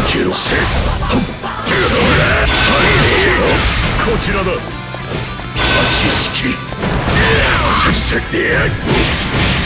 けろ。せっこちらだ。八式せっせってやる。